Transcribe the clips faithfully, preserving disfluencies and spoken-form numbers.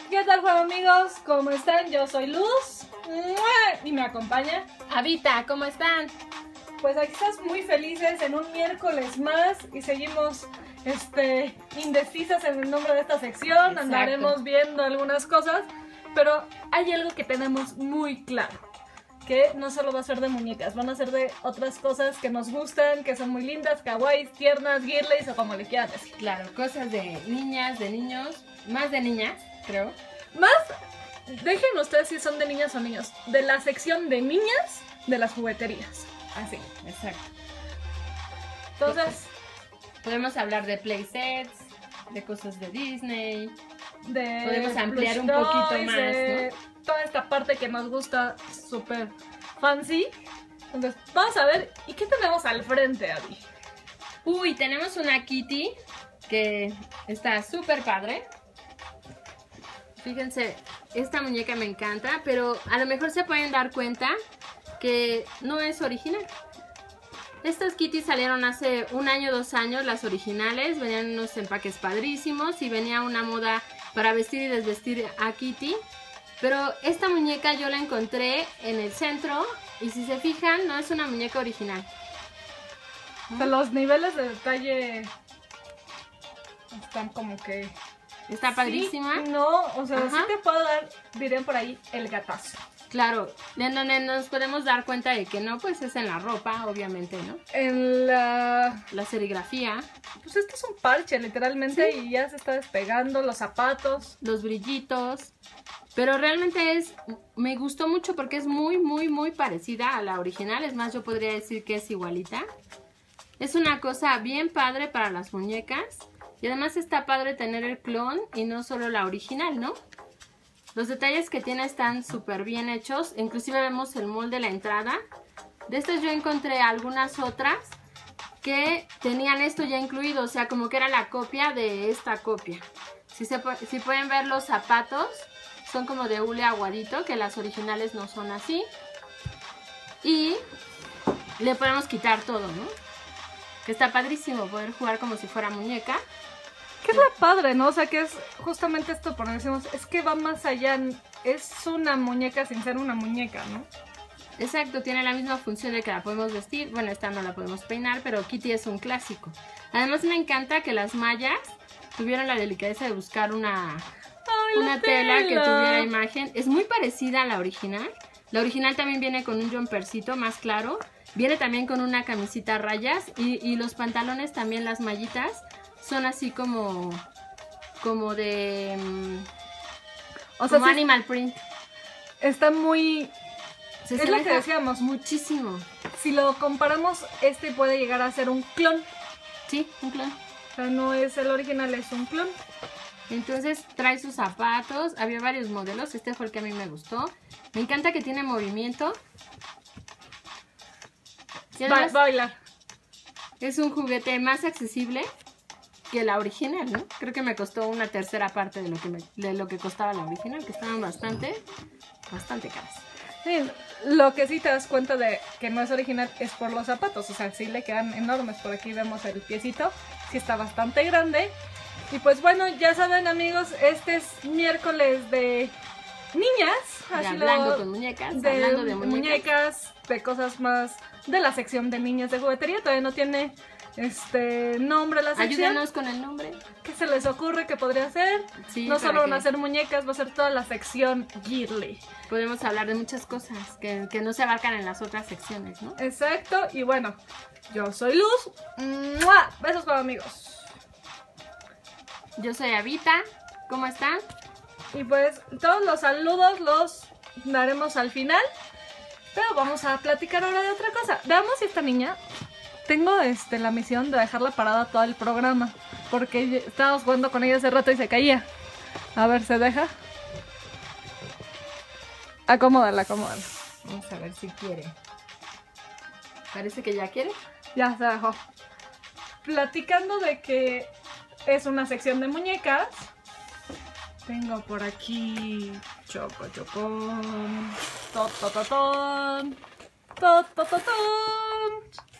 ¿Qué tal, juego amigos? ¿Cómo están? Yo soy Luz y me acompaña Avita, ¿cómo están? Pues aquí estás muy felices en un miércoles más y seguimos este, indecisas en el nombre de esta sección. Exacto. Andaremos viendo algunas cosas, pero hay algo que tenemos muy claro, que no solo va a ser de muñecas, van a ser de otras cosas que nos gustan, que son muy lindas, kawaiis, tiernas, girlies o como le quieran decir. Claro, cosas de niñas, de niños, más de niñas, creo. Más, dejen ustedes si son de niñas o niños, de la sección de niñas de las jugueterías. Así. Exacto. Entonces, podemos hablar de playsets, de cosas de Disney. de Podemos ampliar plush un poquito toys, más, de toda esta parte que nos gusta súper fancy. Entonces, vamos a ver, ¿y qué tenemos al frente, Abby? Uy, tenemos una Kitty que está súper padre. Fíjense, esta muñeca me encanta, pero a lo mejor se pueden dar cuenta que no es original. Estas Kitty salieron hace un año, dos años, las originales. Venían en unos empaques padrísimos y venía una moda para vestir y desvestir a Kitty. Pero esta muñeca yo la encontré en el centro y si se fijan, no es una muñeca original. O sea, los niveles de detalle están como que... Está padrísima. Sí, no, o sea, Ajá. sí te puedo dar, dirían por ahí, el gatazo. Claro, en donde nos podemos dar cuenta de que no, pues es en la ropa, obviamente, ¿no? En la... La serigrafía, Pues este es un parche, literalmente, Sí. y ya se está despegando, los zapatos. los brillitos. Pero realmente es, me gustó mucho porque es muy, muy, muy parecida a la original. Es más, yo podría decir que es igualita. Es una cosa bien padre para las muñecas. Y además está padre tener el clon y no solo la original, ¿no? Los detalles que tiene están súper bien hechos. Inclusive vemos el molde de la entrada. De estas yo encontré algunas otras que tenían esto ya incluido. O sea, como que era la copia de esta copia. Si, se, si pueden ver los zapatos, son como de hule aguadito, que las originales no son así. Y le podemos quitar todo, ¿no? Que está padrísimo poder jugar como si fuera muñeca. Que es la padre, ¿no? O sea, que es justamente esto por decimos, es que va más allá, es una muñeca sin ser una muñeca, ¿no? Exacto, tiene la misma función de que la podemos vestir. Bueno, esta no la podemos peinar, pero Kitty es un clásico. Además me encanta que las mallas tuvieron la delicadeza de buscar una, Ay, una la tela que tela. tuviera imagen. Es muy parecida a la original. La original también viene con un jumpercito más claro. Viene también con una camisita a rayas y, y los pantalones también, las mallitas, son así como, como de... O sea, como sí, animal print. está muy... Se es lo que asemeja decíamos, muchísimo. si lo comparamos, este puede llegar a ser un clon. Sí, un clon. O sea, no es el original, es un clon. Entonces trae sus zapatos, había varios modelos, este fue el que a mí me gustó. Me encanta que tiene movimiento. Y Va, además bailar. es un juguete más accesible que la original, ¿no? Creo que me costó una tercera parte de lo que, me, de lo que costaba la original, que estaban bastante, bastante caras. Sí, lo que sí te das cuenta de que no es original es por los zapatos. O sea, sí le quedan enormes. Por aquí vemos el piecito. Sí está bastante grande. Y pues bueno, ya saben amigos, este es miércoles de niñas. De así hablando lo- con muñecas, de hablando de muñecas. muñecas, de cosas más de la sección de niñas de juguetería. Todavía no tiene este nombre la sección. Ayúdanos con el nombre. ¿Qué se les ocurre que podría ser? Sí, no para solo van que a ser muñecas, va a ser toda la sección girly. podemos hablar de muchas cosas que, que no se abarcan en las otras secciones, ¿no? Exacto, y bueno, yo soy Luz. ¡Mua! Besos para amigos. Yo soy Avita, ¿cómo están? Y pues todos los saludos los daremos al final. Pero vamos a platicar ahora de otra cosa. Veamos si esta niña... Tengo este, la misión de dejarla parada todo el programa. Porque estábamos jugando con ella hace rato y se caía. A ver, ¿se deja? Acomódala, acomódala. Vamos a ver si quiere. Parece que ya quiere. Ya se dejó. Platicando de que es una sección de muñecas. Tengo por aquí choco chocón, totototón, totototón.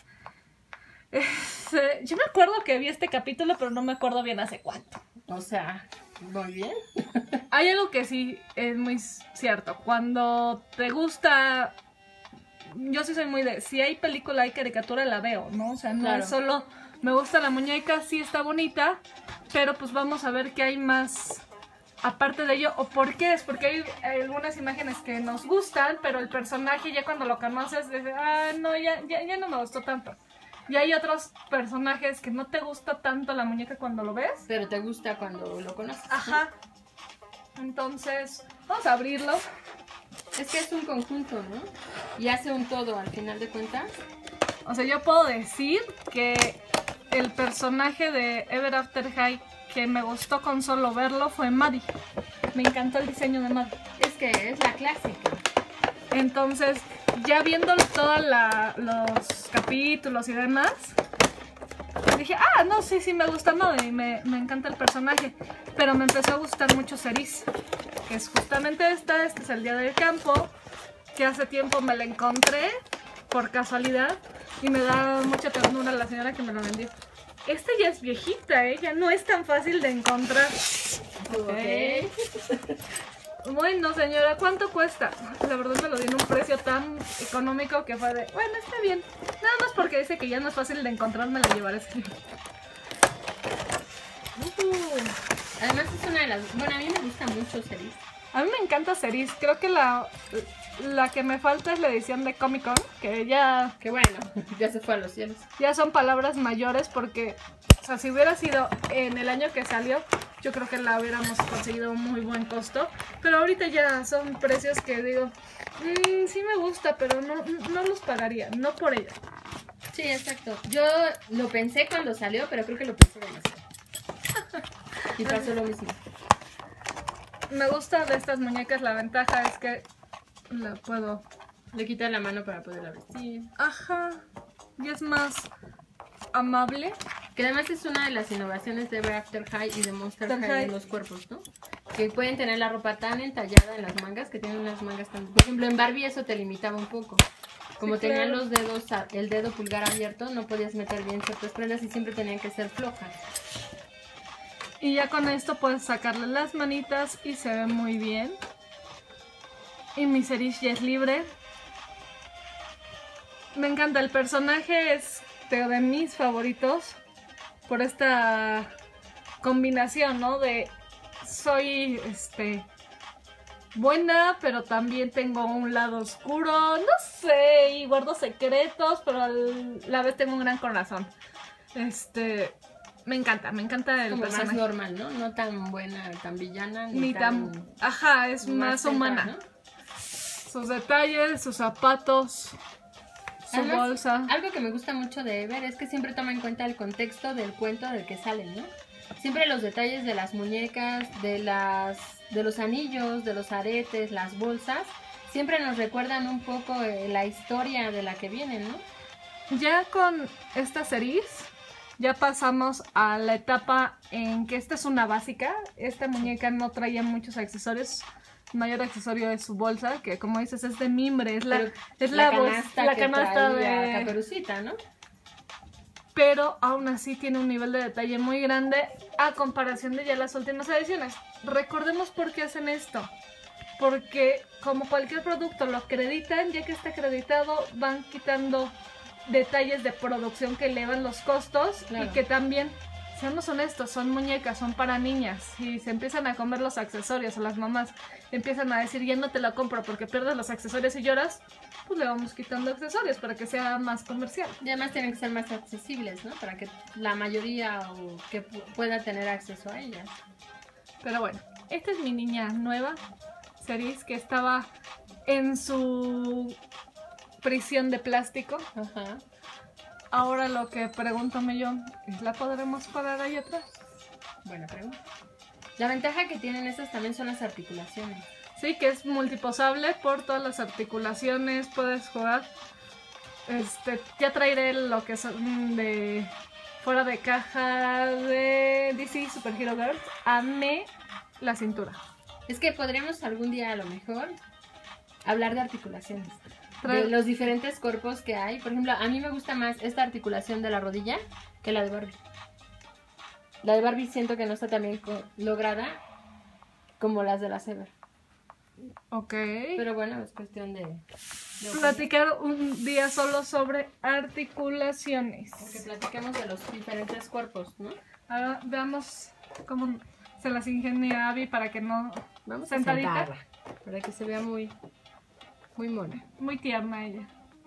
Este, yo me acuerdo que vi este capítulo, pero no me acuerdo bien hace cuánto. O sea, Muy bien. Hay algo que sí es muy cierto. Cuando te gusta... Yo sí soy muy de... Si hay película, hay caricatura, la veo, ¿no? O sea, no Claro. es solo... Me gusta la muñeca, sí está bonita, pero pues vamos a ver qué hay más aparte de ello. ¿O por qué es? Porque hay, hay algunas imágenes que nos gustan, pero el personaje ya cuando lo conoces, dices, ah, no, ya, ya, ya no me gustó tanto. Y hay otros personajes que no te gusta tanto la muñeca cuando lo ves. Pero te gusta cuando lo conoces. Ajá. Entonces, vamos a abrirlo. Es que es un conjunto, ¿no? Y hace un todo al final de cuentas. O sea, yo puedo decir que el personaje de Ever After High que me gustó con solo verlo fue Maddie. Me encantó el diseño de Maddie. Es que es la clásica. Entonces, ya viendo todos los capítulos y demás, dije, ah, no, sí, sí, me gusta Maddie, me, me encanta el personaje. Pero me empezó a gustar mucho Cerise, que es justamente esta, este es el día del campo, que hace tiempo me la encontré por casualidad y me da mucha ternura la señora que me lo vendió. Esta ya es viejita, ¿eh? Ya no es tan fácil de encontrar. Ok. Bueno, señora, ¿cuánto cuesta? La verdad me lo di en un precio tan económico que fue de, bueno, está bien. Nada más porque dice que ya no es fácil de encontrar, me la llevaré. Uh, además es una de las... Bueno, a mí me gusta mucho Cerise. A mí me encanta Cerise. Creo que la, la que me falta es la edición de Comic Con, que ya, Que bueno, ya se fue a los cielos. ya son palabras mayores porque, o sea, si hubiera sido en el año que salió, yo creo que la hubiéramos conseguido a un muy buen costo. Pero ahorita ya son precios que digo, mmm, sí me gusta, pero no, no los pagaría, no por ella. Sí, exacto. Yo lo pensé cuando salió, pero creo que lo pensé demasiado. Y pasó lo mismo. Me gusta de estas muñecas, la ventaja es que la puedo... Le quita la mano para poderla vestir. Ajá, y es más amable. Que además es una de las innovaciones de Ever After High y de Monster After High High. en los cuerpos, ¿no? Que pueden tener la ropa tan entallada en las mangas, que tienen unas mangas tan... Por ejemplo, en Barbie eso te limitaba un poco. Como Sí, tenían claro. los dedos, a- el dedo pulgar abierto, no podías meter bien ciertas prendas y siempre tenían que ser flojas. Y ya con esto puedes sacarle las manitas y se ve muy bien. Y mi Cerise ya es libre. Me encanta, el personaje es de, de mis favoritos por esta combinación, ¿no? De soy este buena, pero también tengo un lado oscuro, no sé, y guardo secretos, pero a la vez tengo un gran corazón. Este, me encanta, me encanta el Como más personaje. normal, ¿no? No tan buena, tan villana, ni, Ni tan... tan, ajá, es más, central, humana. ¿no? Sus detalles, sus zapatos, su Además, bolsa. Algo que me gusta mucho de Ever es que siempre toma en cuenta el contexto del cuento del que salen, ¿no? Siempre los detalles de las muñecas, de las, de los anillos, de los aretes, las bolsas, siempre nos recuerdan un poco eh, la historia de la que vienen, ¿no? Ya con esta Cerise, ya pasamos a la etapa en que esta es una básica. Esta muñeca no traía muchos accesorios. El mayor accesorio es su bolsa, que como dices es de mimbre, es la, Pero es la, bol- canasta la que canasta traía de... Caperucita, ¿no? Pero aún así tiene un nivel de detalle muy grande a comparación de ya las últimas ediciones. Recordemos por qué hacen esto. Porque como cualquier producto lo acreditan, ya que está acreditado, van quitando detalles de producción que elevan los costos. Claro. Y que también, seamos honestos, son muñecas, son para niñas. Si se empiezan a comer los accesorios o las mamás empiezan a decir, ya no te la compro porque pierdes los accesorios y lloras, pues le vamos quitando accesorios para que sea más comercial. Y además tienen que ser más accesibles, ¿no? Para que la mayoría o que pu- pueda tener acceso a ellas. Pero bueno, esta es mi niña nueva, Cerise, que estaba en su prisión de plástico. Ajá. Ahora lo que pregúntame yo es, ¿la podremos parar ahí atrás? Buena pregunta. La ventaja que tienen estas también son las articulaciones. Sí, que es multiposable por todas las articulaciones, puedes jugar. Este, ya traeré lo que son de fuera de caja de D C Super Hero Girls. Amé la cintura. Es que podríamos algún día a lo mejor hablar de articulaciones. Trae- De los diferentes cuerpos que hay. Por ejemplo, a mí me gusta más esta articulación de la rodilla que la de Barbie. La de Barbie siento que no está tan bien co- lograda como las de la Sever. Ok. Pero bueno, es cuestión de... de Platicar un día solo sobre articulaciones. Porque platiquemos de los diferentes cuerpos, ¿no? Ahora veamos cómo se las ingenia Abby para que no... Vamos Sentadita. a sentarla, para que se vea muy, muy mona. Muy tierna ella.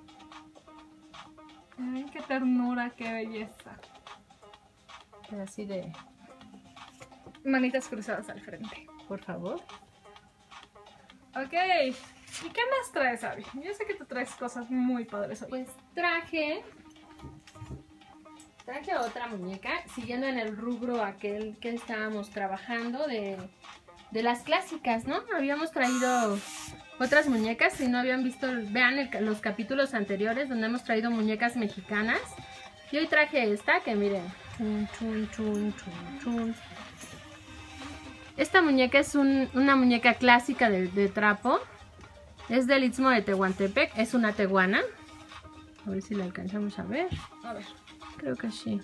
Ay, qué ternura, qué belleza. Así de... Manitas cruzadas al frente. Por favor. Ok. ¿Y qué más traes, Abby? Yo sé que tú traes cosas muy padres hoy. Pues traje... Traje otra muñeca, siguiendo en el rubro aquel que estábamos trabajando de, de las clásicas, ¿no? Habíamos traído otras muñecas, si no habían visto, vean el- los capítulos anteriores donde hemos traído muñecas mexicanas. Y hoy traje esta, que miren, chun, chun, chun, chun, chun. Esta muñeca es un- una muñeca clásica de, de trapo. Es del Istmo de Tehuantepec, es una tehuana. A ver si la alcanzamos a ver. A ver. Creo que sí.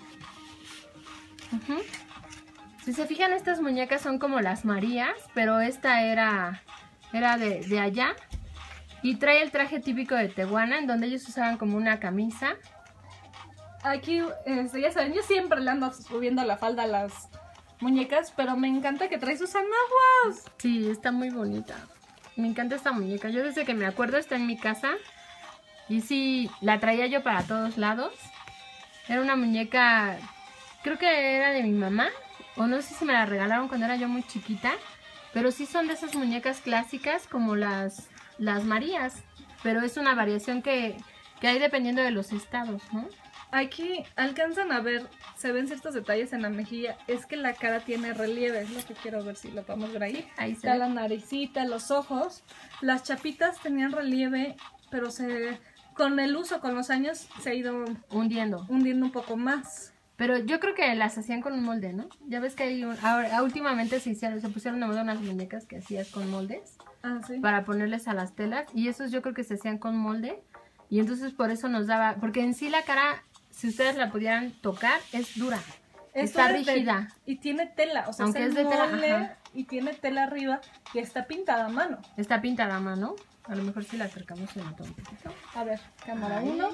Ujú. Si se fijan, estas muñecas son como las Marías, pero esta era, era de, de allá. Y trae el traje típico de Tehuana, en donde ellos usaban como una camisa. Aquí, este, ya saben, yo siempre le ando subiendo la falda a las muñecas, pero me encanta que trae sus anaguas. Sí, está muy bonita. Me encanta esta muñeca. Yo desde que me acuerdo está en mi casa. Y sí, la traía yo para todos lados. Era una muñeca, creo que era de mi mamá. O no sé si me la regalaron cuando era yo muy chiquita. Pero sí son de esas muñecas clásicas como las, las Marías. Pero es una variación que, que hay dependiendo de los estados, ¿no? Aquí alcanzan a ver, se ven ciertos detalles en la mejilla. Es que la cara tiene relieve, es lo que quiero ver si lo podemos ver ahí. Ahí se Está ve. la naricita, los ojos. Las chapitas tenían relieve, pero se con el uso, con los años, se ha ido Hundiendo. hundiendo un poco más. Pero yo creo que las hacían con un molde, ¿no? Ya ves que hay un, ahora, últimamente se, hicieron, se pusieron de moda unas muñecas que hacías con moldes Ah, sí. para ponerles a las telas. Y esos yo creo que se hacían con molde. Y entonces por eso nos daba... Porque en sí la cara, si ustedes la pudieran tocar, es dura. Esto Está es de- rígida. y tiene tela, o sea, Aunque es, es el de tela, molde ajá. y tiene tela arriba y está pintada a mano. Está pintada a mano. A lo mejor si la acercamos se nota un poquito. A ver, cámara Ahí. uno,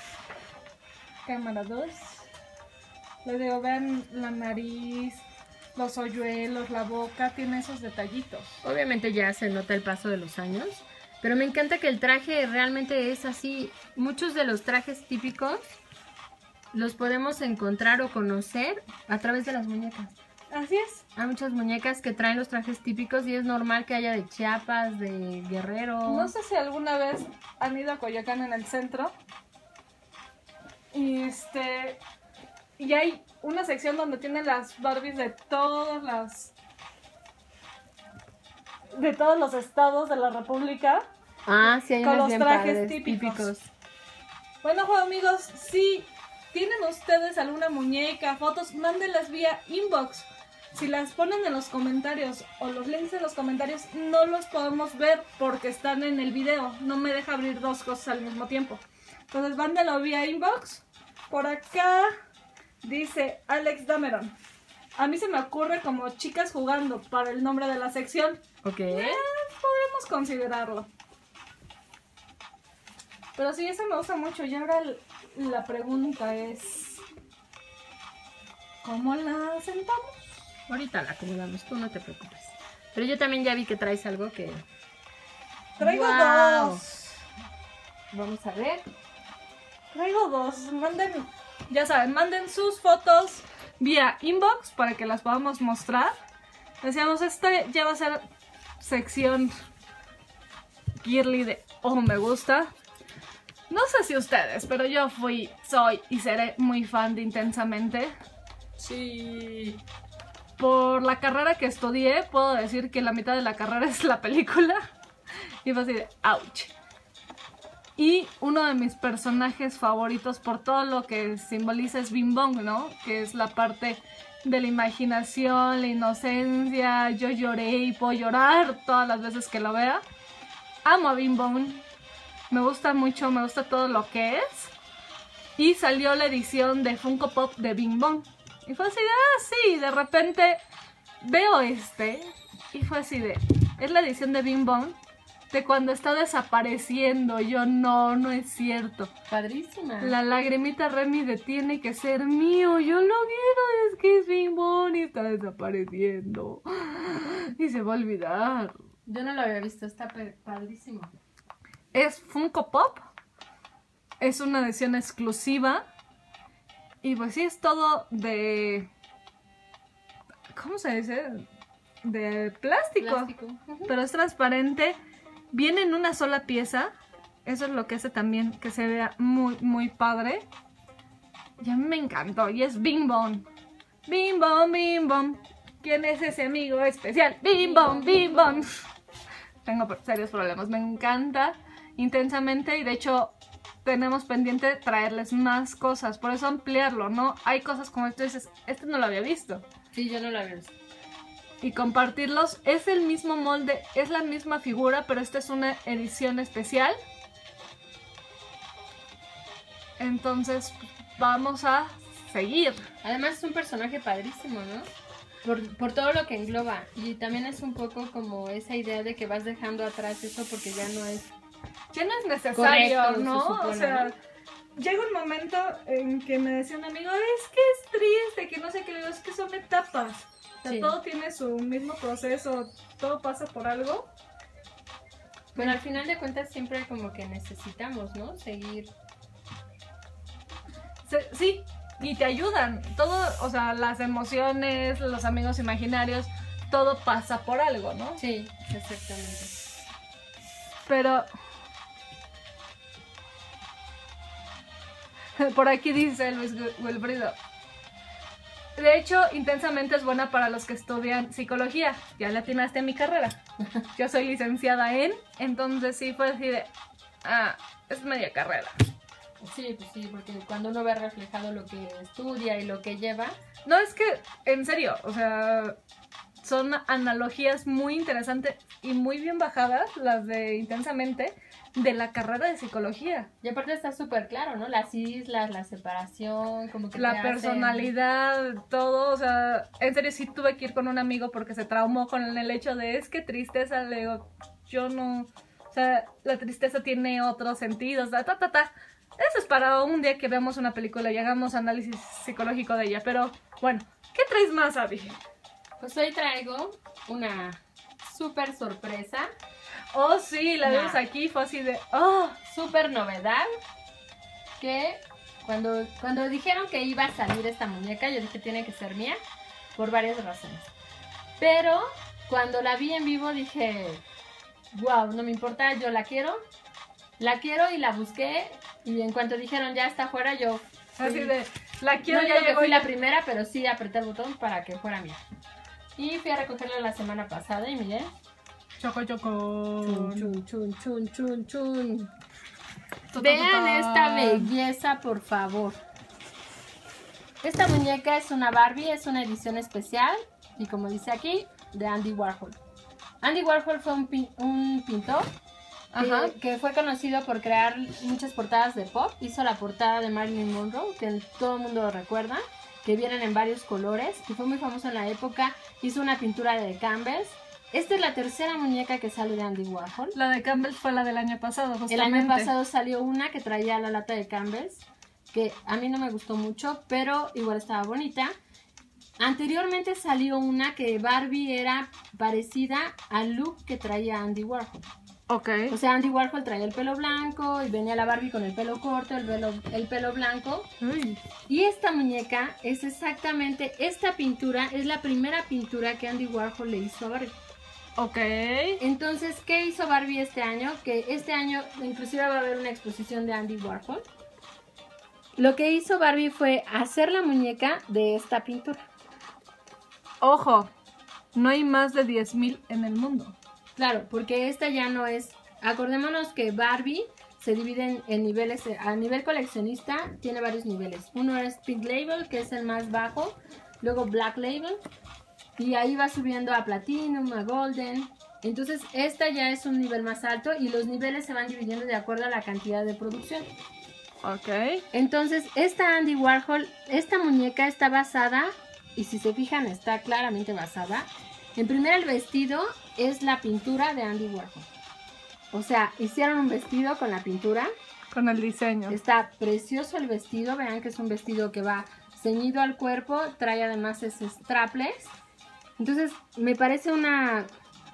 cámara dos. Les digo, vean la nariz, los hoyuelos, la boca, tiene esos detallitos. Obviamente ya se nota el paso de los años. Pero me encanta que el traje realmente es así. Muchos de los trajes típicos los podemos encontrar o conocer a través de las muñecas. Así es. Hay muchas muñecas que traen los trajes típicos y es normal que haya de Chiapas, de Guerrero. No sé si alguna vez han ido a Coyoacán en el centro. Y este. Y hay una sección donde tienen las Barbies de todas las. De todos los estados de la República. Ah, sí, hay con unos los bien trajes padres, típicos. Bueno, juego amigos, si tienen ustedes alguna muñeca, fotos, mándenlas vía inbox. Si las ponen en los comentarios o los links en los comentarios, no los podemos ver porque están en el video. No me deja abrir dos cosas al mismo tiempo. Entonces, mándenlo vía inbox. Por acá dice Alex Dameron. A mí se me ocurre como chicas jugando para el nombre de la sección. Ok. Eh, podemos considerarlo. Pero sí, eso me gusta mucho. Y ahora l- la pregunta es... ¿cómo la sentamos? Ahorita la acomodamos, tú no te preocupes. Pero yo también ya vi que traes algo que... Traigo ¡Guau! dos. Vamos a ver. Traigo dos. Manden, ya saben, manden sus fotos vía inbox para que las podamos mostrar. Decíamos, esta ya va a ser sección girly de oh, me gusta. No sé si ustedes, pero yo fui, soy y seré muy fan de Intensamente. Sí. Por la carrera que estudié, puedo decir que la mitad de la carrera es la película. Y fue así de ouch. Y uno de mis personajes favoritos por todo lo que simboliza es Bing Bong, ¿no? Que es la parte de la imaginación, la inocencia. Yo lloré y puedo llorar todas las veces que lo vea. Amo a Bing Bong. Me gusta mucho, me gusta todo lo que es. Y salió la edición de Funko Pop de Bing Bong. Y fue así, ah, sí, de repente veo este. y fue así de, es la edición de Bing Bong de cuando está desapareciendo. Yo, no, no es cierto. Padrísima. La lagrimita Remy de tiene que ser mío. Yo lo quiero, es que es Bing Bong y está desapareciendo. Y se va a olvidar. Yo no lo había visto, está padrísimo. Es Funko Pop. Es una edición exclusiva. Y pues sí, es todo de... ¿Cómo se dice? De plástico. Plástico. Uh-huh. Pero es transparente. Viene en una sola pieza. Eso es lo que hace también que se vea muy, muy padre. Y a mí me encantó. Y es Bing Bong. Bing Bong, Bing Bong. ¿Quién es ese amigo especial? Bing Bong, Bing Bong. Tengo serios problemas. Me encanta intensamente. Y de hecho, tenemos pendiente traerles más cosas. Por eso ampliarlo, ¿no? Hay cosas como esto. Dices, este no lo había visto. Sí, yo no lo había visto. Y compartirlos. Es el mismo molde, es la misma figura, pero esta es una edición especial. Entonces vamos a seguir. Además es un personaje padrísimo, ¿no? Por, por todo lo que engloba. Y también es un poco como esa idea de que vas dejando atrás eso porque ya no es... Ya no es necesario, correcto, ¿no? supone, o sea, ¿no? Llega un momento en que me decía un amigo, es que es triste, que no sé qué, le digo, es que son etapas. O sea, Sí. todo tiene su mismo proceso, todo pasa por algo. Pero al final de cuentas siempre como que necesitamos, ¿no? Seguir. Se- sí, y te ayudan. Todo, o sea, las emociones, los amigos imaginarios, todo pasa por algo, ¿no? Sí, exactamente. Pero... Por aquí dice Luis Wilfrido. De hecho, intensamente es buena para los que estudian psicología. Ya le atinaste a mi carrera. Yo soy licenciada en, entonces sí fue así de... Ah, es media carrera. Sí, pues sí, porque cuando uno ve reflejado lo que estudia y lo que lleva... No, es que, en serio, o sea... Son analogías muy interesantes y muy bien bajadas, las de intensamente, de la carrera de psicología. Y aparte está súper claro, ¿no? Las islas, la separación, como que te La hacen- personalidad, todo, o sea, en serio sí tuve que ir con un amigo porque se traumó con el hecho de, es que tristeza, le digo, yo no, o sea, la tristeza tiene otros sentidos, ta, ta, ta, ta. Eso es para un día que veamos una película y hagamos análisis psicológico de ella, pero bueno, ¿qué traes más, Abby? Pues hoy traigo una súper sorpresa, Oh, sí, la Nah. vemos aquí, fue así de, oh, súper novedad, que cuando, cuando dijeron que iba a salir esta muñeca, yo dije tiene que ser mía, por varias razones. Pero cuando la vi en vivo dije, wow, no me importa, yo la quiero, la quiero y la busqué, y en cuanto dijeron ya está fuera, yo fui- así de, la quiero, no ya digo que llegó fui ya. la primera, pero sí apreté el botón para que fuera mía. Y fui a recogerla la semana pasada y miren. Choco, choco. Chun, chun, chun, chun, chun, chun. Ta, ta, Vean ta, ta. esta belleza, por favor. Esta muñeca es una Barbie, es una edición especial. Y como dice aquí, de Andy Warhol. Andy Warhol fue un, pin- un pintor Ajá. que, que fue conocido por crear muchas portadas de pop. Hizo la portada de Marilyn Monroe, que todo el mundo recuerda, que vienen en varios colores, que fue muy famoso en la época. Hizo una pintura de Campbell's. Esta es la tercera muñeca que sale de Andy Warhol. La de Campbell fue la del año pasado, justamente. El año pasado salió una que traía la lata de Campbell's, que a mí no me gustó mucho, pero igual estaba bonita. Anteriormente salió una que Barbie era parecida al look que traía Andy Warhol. Ok. O sea, Andy Warhol traía el pelo blanco y venía la Barbie con el pelo corto, el pelo, el pelo blanco. Uy. Y esta muñeca es exactamente, esta pintura es la primera pintura que Andy Warhol le hizo a Barbie. Ok. Entonces, ¿qué hizo Barbie este año? Que este año inclusive va a haber una exposición de Andy Warhol. Lo que hizo Barbie fue hacer la muñeca de esta pintura. Ojo, no hay más de diez mil en el mundo. Claro, porque esta ya no es... Acordémonos que Barbie se divide en, en niveles... A nivel coleccionista tiene varios niveles. Uno es Pink Label, que es el más bajo. Luego Black Label. Y ahí va subiendo a Platinum, a Golden. Entonces esta ya es un nivel más alto y los niveles se van dividiendo de acuerdo a la cantidad de producción. Ok. Entonces esta Andy Warhol, esta muñeca está basada, y si se fijan está claramente basada, En primer, el vestido es la pintura de Andy Warhol. O sea, hicieron un vestido con la pintura. Con el diseño. Está precioso el vestido. Vean que es un vestido que va ceñido al cuerpo. Trae además ese strapless. Entonces, me parece una...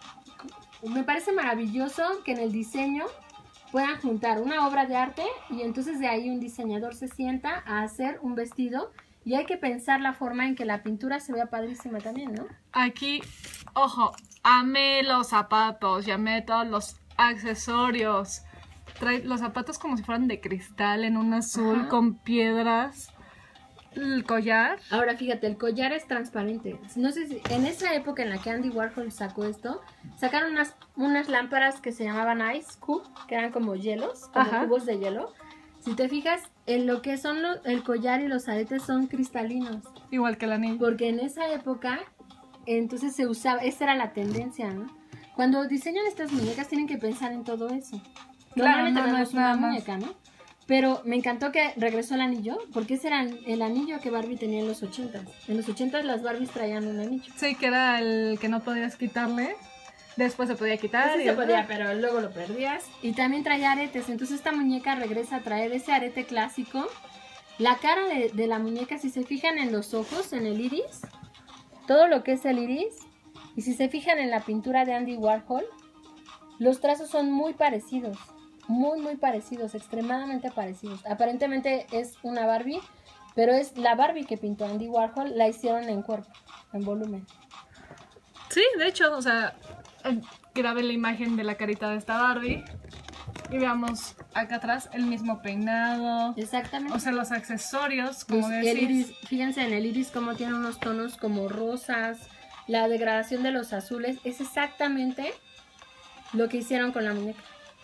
Me parece maravilloso que en el diseño puedan juntar una obra de arte y entonces de ahí un diseñador se sienta a hacer un vestido. Y hay que pensar la forma en que la pintura se vea padrísima también, ¿no? Aquí, ojo, amé los zapatos, y amé todos los accesorios. Trae los zapatos como si fueran de cristal en un azul. Ajá. Con piedras. El collar. Ahora fíjate, el collar es transparente. No sé si en esa época en la que Andy Warhol sacó esto, sacaron unas, unas lámparas que se llamaban Ice Cube, que eran como hielos, como Ajá. cubos de hielo. Si te fijas, en lo que son los, el collar y los aretes son cristalinos. Igual que el anillo. Porque en esa época, entonces se usaba, esa era la tendencia, ¿no? Cuando diseñan estas muñecas tienen que pensar en todo eso. Claro, no, no es una nada muñeca, más. ¿no? Pero me encantó que regresó el anillo, porque ese era el anillo que Barbie tenía en los ochentas. En los ochentas las Barbies traían un anillo. Sí, que era el que no podías quitarle. Después se podía quitar. Sí y se podía, pero luego lo perdías. Y también traía aretes. Entonces esta muñeca regresa a traer ese arete clásico. La cara de, de la muñeca, si se fijan en los ojos, en el iris, todo lo que es el iris, y si se fijan en la pintura de Andy Warhol, los trazos son muy parecidos. Muy, muy parecidos, extremadamente parecidos. Aparentemente es una Barbie, pero es la Barbie que pintó Andy Warhol, la hicieron en cuerpo, en volumen. Sí, de hecho, o sea, grabé la imagen de la carita de esta Barbie y veamos acá atrás el mismo peinado. Exactamente. O sea, los accesorios, como pues decís. El iris, fíjense en el iris cómo tiene unos tonos como rosas, la degradación de los azules, es exactamente lo que hicieron con la muñeca.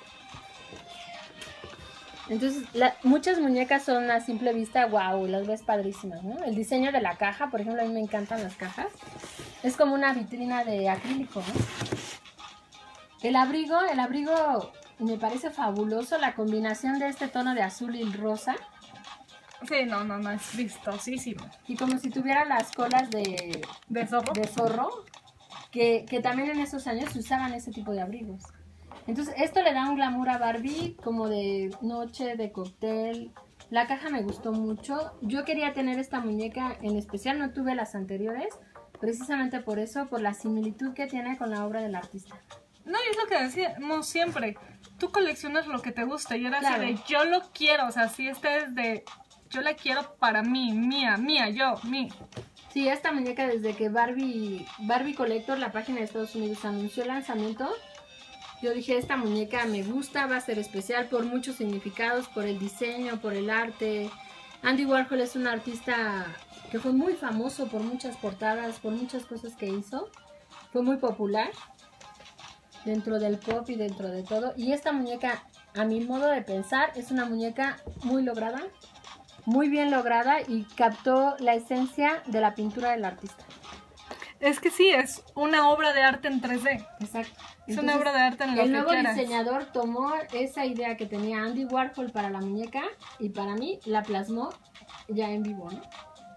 Entonces, la, muchas muñecas son a simple vista, wow, las ves padrísimas, ¿no? El diseño de la caja, por ejemplo, a mí me encantan las cajas. Es como una vitrina de acrílico, ¿no? El abrigo, el abrigo me parece fabuloso, la combinación de este tono de azul y rosa. Sí, no, no, no, es vistosísimo. Y como si tuviera las colas de, ¿De zorro? De zorro, que, que también en esos años se usaban ese tipo de abrigos. Entonces, esto le da un glamour a Barbie como de noche, de cóctel. La caja me gustó mucho. Yo quería tener esta muñeca en especial, no tuve las anteriores, precisamente por eso, por la similitud que tiene con la obra del artista. No, y es lo que decíamos siempre. Tú coleccionas lo que te gusta y ahora Claro. así de yo lo quiero. O sea, si este es de yo la quiero para mí, mía, mía, yo, mí. Sí, esta muñeca desde que Barbie, Barbie Collector, la página de Estados Unidos, anunció el lanzamiento, yo dije, esta muñeca me gusta, va a ser especial por muchos significados, por el diseño, por el arte. Andy Warhol es un artista que fue muy famoso por muchas portadas, por muchas cosas que hizo. Fue muy popular dentro del pop y dentro de todo. Y esta muñeca, a mi modo de pensar, es una muñeca muy lograda, muy bien lograda y captó la esencia de la pintura del artista. Es que sí, es una obra de arte en tres D. Exacto. Es Entonces, una obra de arte en lo el que nuevo quieras. diseñador tomó esa idea que tenía Andy Warhol para la muñeca y para mí la plasmó ya en vivo, ¿no?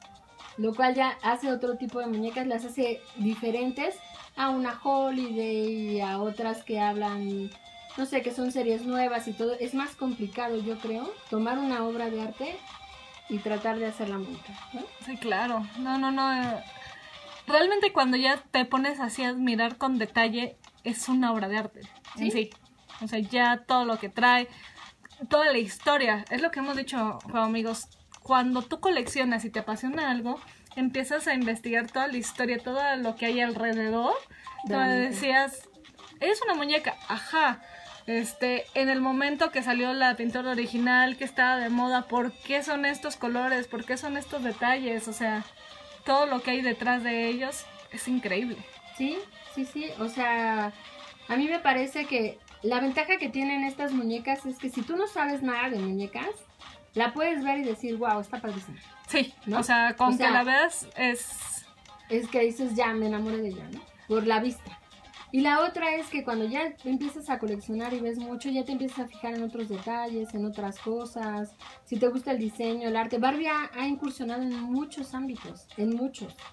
Lo cual ya hace otro tipo de muñecas, las hace diferentes a una Holiday y a otras que hablan, no sé, que son series nuevas y todo. Es más complicado, yo creo, tomar una obra de arte y tratar de hacer la muñeca, ¿no? Sí, claro. No, no, no. eh, Realmente cuando ya te pones así a admirar con detalle, es una obra de arte. ¿Sí? En sí. O sea, ya todo lo que trae, toda la historia. Es lo que hemos dicho, juego amigos. Cuando tú coleccionas y te apasiona algo, empiezas a investigar toda la historia, todo lo que hay alrededor. De Donde la muñeca. decías, es una muñeca, ajá. Este, en el momento que salió la pintura original, que estaba de moda, ¿por qué son estos colores? ¿Por qué son estos detalles? O sea, todo lo que hay detrás de ellos es increíble. Sí, sí, sí, o sea, a mí me parece que la ventaja que tienen estas muñecas es que si tú no sabes nada de muñecas, la puedes ver y decir, wow, está padrísima. Sí, ¿No? o sea, con O sea, que la veas es... Es que dices, ya, me enamoré de ella, ¿no? Por la vista. Y la otra es que cuando ya empiezas a coleccionar y ves mucho, ya te empiezas a fijar en otros detalles, en otras cosas. Si te gusta el diseño, el arte. Barbie ha, ha incursionado en muchos ámbitos, en muchos.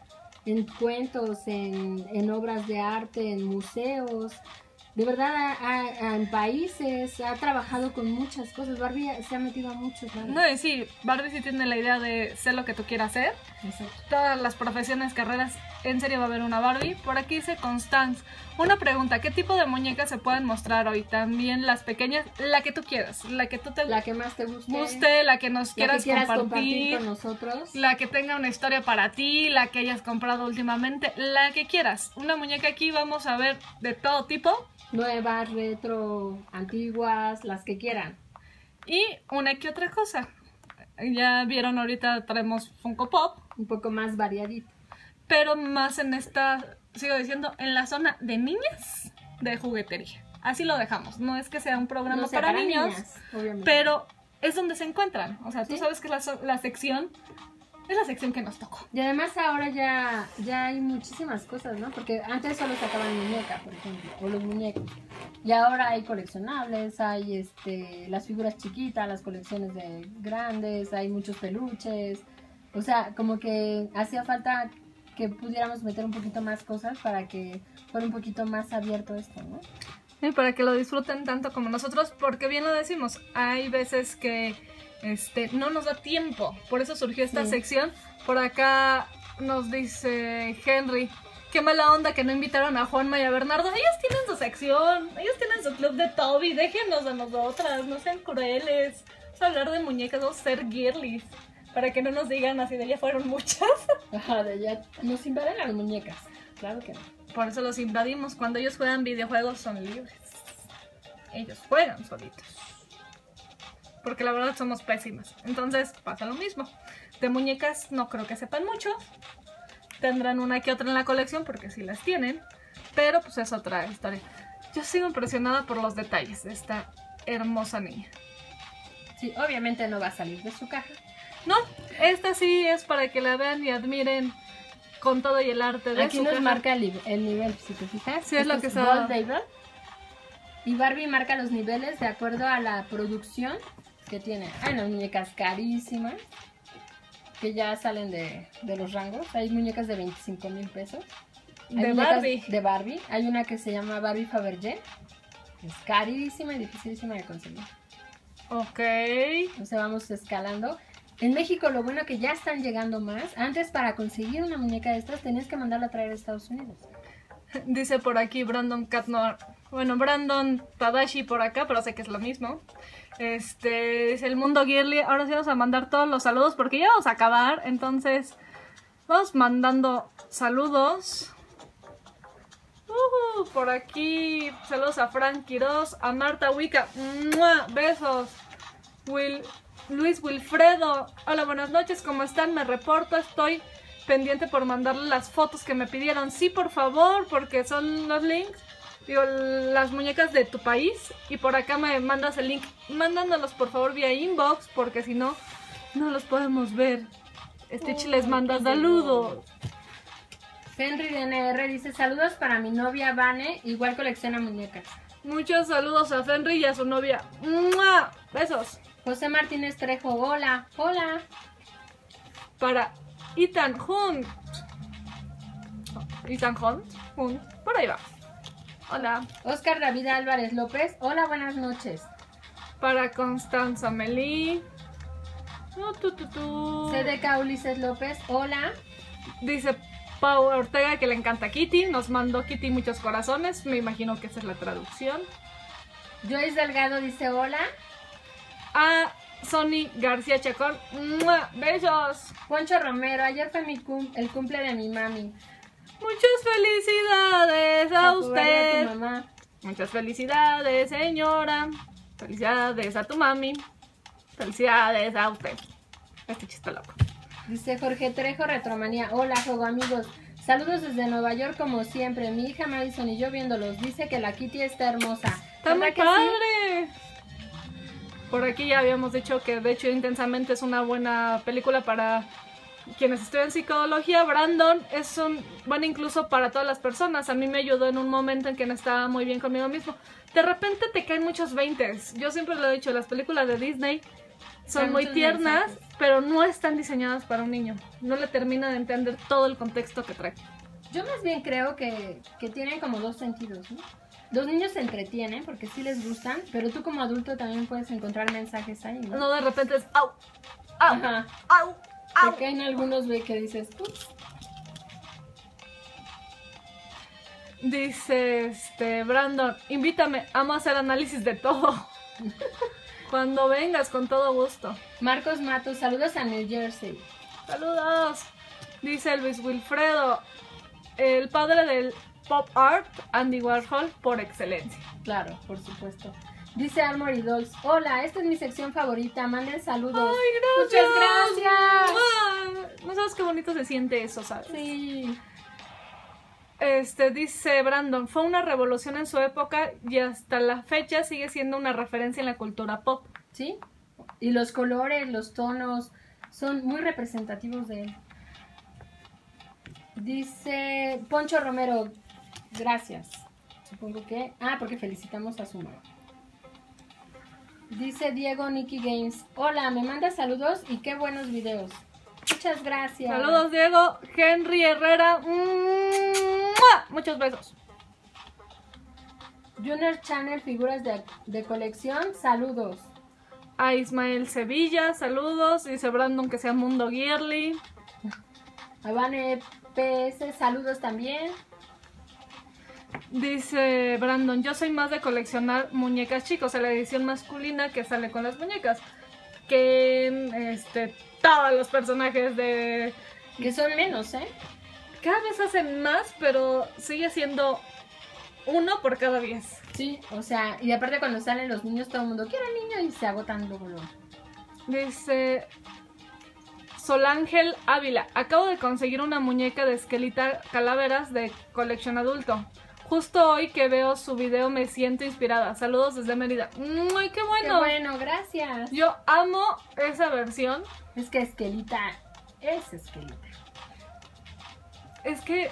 en cuentos, en, en obras de arte, en museos. De verdad, ha- ha- en países, ha trabajado con muchas cosas. Barbie se ha metido a muchos lados. No, y sí, Barbie sí tiene la idea de ser lo que tú quieras ser. Exacto. Todas las profesiones, carreras, en serio va a haber una Barbie. Por aquí dice Constance, una pregunta, ¿qué tipo de muñecas se pueden mostrar hoy? También las pequeñas, la que tú quieras, la que tú te La que más te guste. guste, la que nos la quieras que quieras compartir, compartir con nosotros. la que tenga una historia para ti, la que hayas comprado últimamente, la que quieras. Una muñeca aquí vamos a ver de todo tipo. Nuevas, retro, antiguas, las que quieran. Y una que otra cosa. Ya vieron, ahorita traemos Funko Pop, Un poco más variadito. pero más en esta, sigo diciendo, en la zona de niñas de juguetería. Así lo dejamos. No es que sea un programa No sea para, para niños, niñas, obviamente. pero es donde se encuentran. O sea, tú Sí. sabes que la, so- la sección es la sección que nos tocó. Y además ahora ya, ya hay muchísimas cosas, ¿no? Porque antes solo sacaban muñeca, por ejemplo, o los muñecos. Y ahora hay coleccionables, hay este las figuras chiquitas, las colecciones de grandes, hay muchos peluches. O sea, como que hacía falta que pudiéramos meter un poquito más cosas para que fuera un poquito más abierto esto, ¿no? Sí, para que lo disfruten tanto como nosotros, porque bien lo decimos, hay veces que este, no nos da tiempo, por eso surgió esta Sí. sección. Por acá nos dice Henry, qué mala onda que no invitaron a Juanma y a Bernardo. Ellos tienen su sección, ellos tienen su club de Toby, déjenos a nosotras, no sean crueles. Vamos a hablar de muñecas, vamos a ser girlies, para que no nos digan así de ya fueron muchas. Ajá, de ya nos invaden las muñecas. Claro que no. Por eso los invadimos. Cuando ellos juegan videojuegos son libres. Ellos juegan solitos. Porque la verdad somos pésimas. Entonces pasa lo mismo. De muñecas no creo que sepan mucho. Tendrán una que otra en la colección porque sí las tienen. Pero pues es otra historia. Yo sigo impresionada por los detalles de esta hermosa niña. Sí, obviamente no va a salir de su caja. No, esta sí es para que la vean y admiren con todo y el arte de Aquí su nos caja. marca el, li- el nivel, si te fijas. Sí, es Esto lo que se Gold da. Label. Y Barbie marca los niveles de acuerdo a la producción que tiene. Hay unas muñecas carísimas que ya salen de, de los rangos. Hay muñecas de veinticinco mil pesos. Hay De muñecas Barbie. De Barbie. Hay una que se llama Barbie Fabergé. Es carísima y dificilísima de conseguir. Ok. O sea, vamos escalando. En México lo bueno que ya están llegando más. Antes para conseguir una muñeca de estas tenías que mandarla a traer a Estados Unidos. Dice por aquí Brandon Catnor. Bueno, Brandon Tadashi por acá, pero sé que es lo mismo. Este, dice el mundo girly. Ahora sí vamos a mandar todos los saludos porque ya vamos a acabar. Entonces, vamos mandando saludos. Uh, por aquí, saludos a Frank Quiroz, a Marta Wicca. ¡Mua! Besos. Will, Luis Wilfredo. Hola, buenas noches, ¿cómo están? Me reporto, estoy pendiente por mandarle las fotos que me pidieron. Sí, por favor, porque son los links. Digo, las muñecas de tu país. Y por acá me mandas el link. Mándanos por favor vía inbox, porque si no, no los podemos ver. Stitch les manda saludos. Henry D N R dice saludos para mi novia Vane, igual colecciona muñecas. Muchos saludos a Fenry y a su novia. ¡Mua! Besos. José Martínez Trejo, hola, hola. Para Ethan Hunt. Ethan Hunt. Hunt. Por ahí va. Hola. Oscar David Álvarez López, hola, buenas noches. Para Constanza Melí. Uh, tu, tu, tu. C D K Ulises López, hola. Dice Pau Ortega que le encanta Kitty. Nos mandó Kitty muchos corazones. Me imagino que esa es la traducción. Joyce Delgado dice hola. A Sony García Chacón. ¡Mua! Besos. Poncho Romero, ayer fue mi cum el cumple de mi mami. Muchas felicidades a Para poder ver a usted. tu mamá. Muchas felicidades, señora. Felicidades a tu mami. Felicidades a usted. Este chiste loco. Dice Jorge Trejo Retromanía, hola juego amigos. Saludos desde Nueva York como siempre. Mi hija Madison y yo viéndolos. Dice que la Kitty está hermosa. ¡Está muy ¿Verdad que sí? padre! Por aquí ya habíamos dicho que de hecho Intensamente es una buena película para quienes estudian psicología. Brandon es un bueno incluso para todas las personas. A mí me ayudó en un momento en que no estaba muy bien conmigo mismo. De repente te caen muchos veintes. Yo siempre lo he dicho, las películas de Disney son Hay muy muchos tiernas, mensajes. pero no están diseñadas para un niño. No le termina de entender todo el contexto que trae. Yo más bien creo que, que tienen como dos sentidos, ¿no? Los niños se entretienen porque sí les gustan, pero tú como adulto también puedes encontrar mensajes ahí, ¿no? No, de repente es au, au, Ajá. au, au. Porque en algunos ve que dices, ups. Dice este Brandon, invítame, amo hacer análisis de todo. Cuando vengas, con todo gusto. Marcos Matos, saludos a New Jersey. Saludos. Dice Luis Wilfredo, el padre del pop art, Andy Warhol, por excelencia. Claro, por supuesto. Dice Armory Dolls, hola, esta es mi sección favorita, manden saludos. ¡Ay, gracias! Muchas gracias. Ah, no sabes qué bonito se siente eso, ¿sabes? Sí. Este, dice Brandon, fue una revolución en su época y hasta la fecha sigue siendo una referencia en la cultura pop. ¿Sí? Y los colores, los tonos, son muy representativos de él. Dice Poncho Romero, gracias. Supongo que... Ah, porque felicitamos a su mamá. Dice Diego Nicky Games, hola, me manda saludos y qué buenos videos. Muchas gracias. Saludos, Diego. Henry Herrera. ¡Mua! Muchos besos. Junior Channel, figuras de, de colección, saludos. A Ismael Sevilla, saludos. Dice Brandon que sea Mundo Girly. A Vane P S, saludos también. Dice Brandon, yo soy más de coleccionar muñecas chicos, a la edición masculina que sale con las muñecas. Que este, todos los personajes de... Que son menos, ¿eh? Cada vez hacen más, pero sigue siendo uno por cada diez. Sí, o sea, y aparte cuando salen los niños, todo el mundo quiere al niño y se agotan luego, luego. Dice Solángel Ávila, acabo de conseguir una muñeca de Esquelita Calaveras de colección adulto. Justo hoy que veo su video me siento inspirada. Saludos desde Mérida. ¡Ay, qué bueno! Qué bueno, gracias. Yo amo esa versión. Es que Esquelita es Esquelita. Es que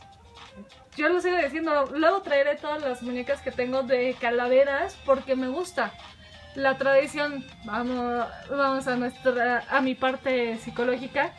yo lo sigo diciendo. Luego traeré todas las muñecas que tengo de calaveras porque me gusta. La tradición, vamos, vamos a nuestra, a mi parte psicológica.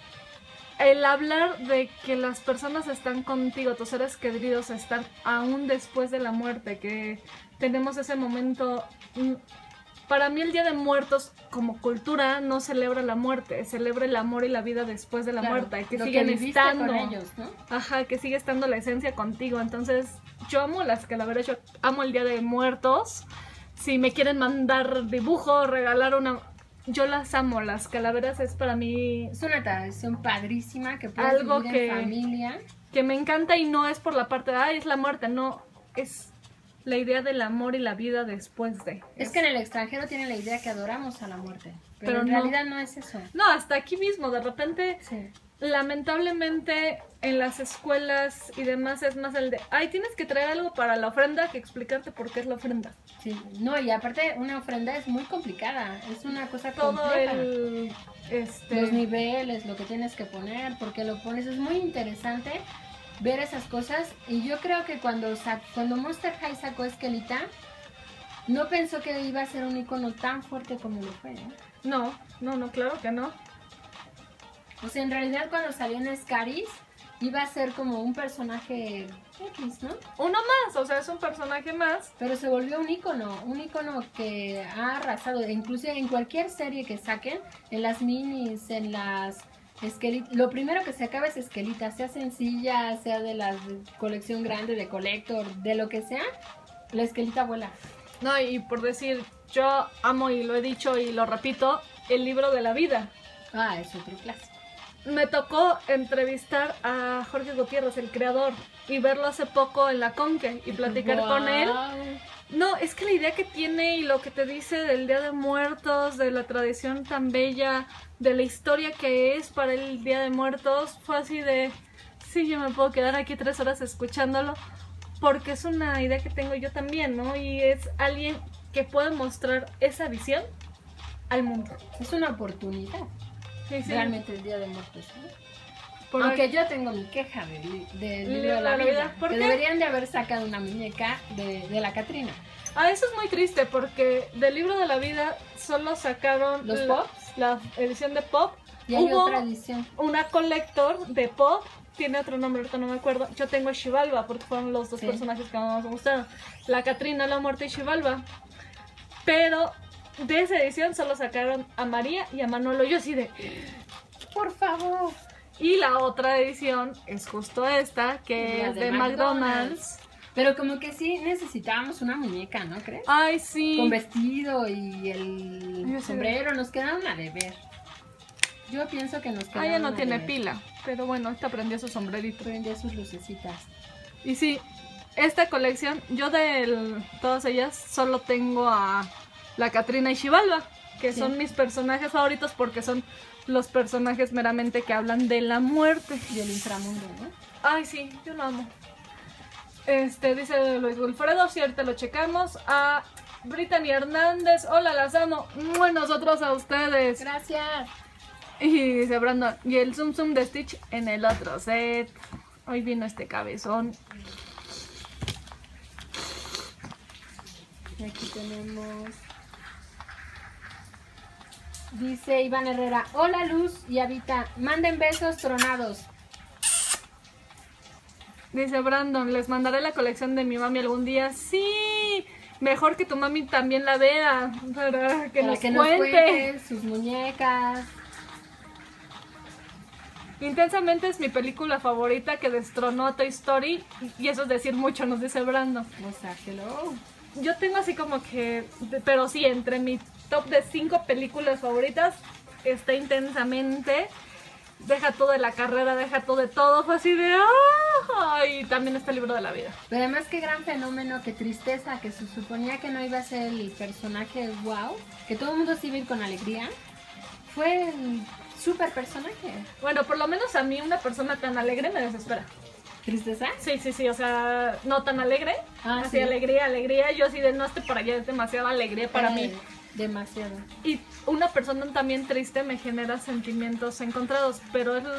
El hablar de que las personas están contigo, tus seres queridos están aún después de la muerte, que tenemos ese momento. Para mí el Día de Muertos como cultura no celebra la muerte, celebra el amor y la vida después de la Claro, muerte, que lo siguen que viviste estando. con ellos, ¿no? Ajá, que sigue estando la esencia contigo. Entonces, yo amo las calaveras, yo amo el Día de Muertos. Si me quieren mandar dibujo, regalar una... Yo las amo, las calaveras es para mí Es una tradición padrísima que puedes algo vivir que, en familia. que me encanta y no es por la parte de, ay, es la muerte, no, es la idea del amor y la vida después de. Es que en el extranjero tienen la idea que adoramos a la muerte, pero, Pero en no. realidad no es eso. No, hasta aquí mismo, de repente, Sí. lamentablemente en las escuelas y demás es más el de, ay, tienes que traer algo para la ofrenda que explicarte por qué es la ofrenda. Sí, no, y aparte una ofrenda es muy complicada, es una cosa Todo compleja. el... Este... Los niveles, lo que tienes que poner, porque lo pones, es muy interesante ver esas cosas. Y yo creo que cuando, sa- cuando Monster High sacó Esquelita, no pensó que iba a ser un icono tan fuerte como lo fue, ¿eh? No, no, no, claro que no. O sea, en realidad cuando salió en Scaris, iba a ser como un personaje X, ¿no? Uno más, o sea, es un personaje más. Pero se volvió un icono, un icono que ha arrasado, incluso en cualquier serie que saquen, en las minis, en las esquelitas, lo primero que se acaba es Esquelita, sea sencilla, sea de la colección grande, de collector, de lo que sea, la Esquelita vuela. No, y por decir, yo amo y lo he dicho y lo repito, el libro de la vida. Ah, es otro clásico. Me tocó entrevistar a Jorge Gutiérrez, el creador, y verlo hace poco en la Conque y platicar con él. No, es que la idea que tiene y lo que te dice del Día de Muertos, de la tradición tan bella, de la historia que es para el Día de Muertos, fue así de, sí, yo me puedo quedar aquí tres horas escuchándolo, porque es una idea que tengo yo también, ¿no? Y es alguien que puede mostrar esa visión al mundo. Es una oportunidad. Sí, sí. Realmente el Día de Muertos, ¿no? Por Aunque ahí- yo tengo mi queja del li- del libro Libro de la de la vida. vida. ¿Por Que qué? deberían de haber sacado una muñeca de, de la Catrina. Ah, eso es muy triste porque del libro de la vida solo sacaron ¿Los la, Pops? la edición de Pop. Y hay Hubo otra edición. una collector de Pop, tiene otro nombre, ahorita no me acuerdo. Yo tengo a Xibalba porque fueron los dos Sí. personajes que más me gustaron. La Catrina, la muerte y Xibalba. Pero de esa edición solo sacaron a María y a Manolo. Yo así de... Por favor. Y la otra edición es justo esta, que La es de de McDonald's. McDonald's. Pero como que sí necesitábamos una muñeca, ¿no crees? Ay, sí. Con vestido y el Yo sé. sombrero, nos quedaron a deber. Yo pienso que nos quedaron Ah, ya no a tiene deber. pila. Pero bueno, esta prendió su sombrerito. Prende sus lucecitas. Y sí, esta colección, yo de el- todas ellas solo tengo a la Catrina y Xibalba, que Sí. son mis personajes favoritos porque son los personajes meramente que hablan de la muerte. Y el inframundo, ¿no? Ay, sí, yo lo amo. Este, dice Luis Wilfredo, si ahorita lo checamos. A Brittany Hernández, hola, las amo. Muy nosotros a ustedes. Gracias. Y dice Brandon, y el Zoom Zoom de Stitch en el otro set. Hoy vino este cabezón. Y aquí tenemos... Dice Iván Herrera, hola Luz y Avita, manden besos tronados. Dice Brandon, les mandaré la colección de mi mami algún día. Sí, mejor que tu mami también la vea. Para que Para nos que nos cuente. cuente sus muñecas. Intensamente es mi película favorita que destronó a Toy Story. Y eso es decir mucho, nos dice Brandon. O sea, hello. Yo tengo así como que, pero sí, entre mi top de cinco películas favoritas está Intensamente. Deja todo de la carrera, deja todo de todo. Fue así de... ¡ah! Y también está el libro de la vida. Pero además qué gran fenómeno, qué tristeza, que se suponía que no iba a ser el personaje wow, que todo el mundo se iba a ir con alegría. Fue el super personaje. Bueno, por lo menos a mí una persona tan alegre me desespera. ¿Tristeza? Sí, sí, sí, o sea, no tan alegre. Ah, así sí. alegría, alegría. Yo así de no esté para allá, es demasiada alegría para Eh, mí. Demasiado. Y una persona también triste me genera sentimientos encontrados, pero el-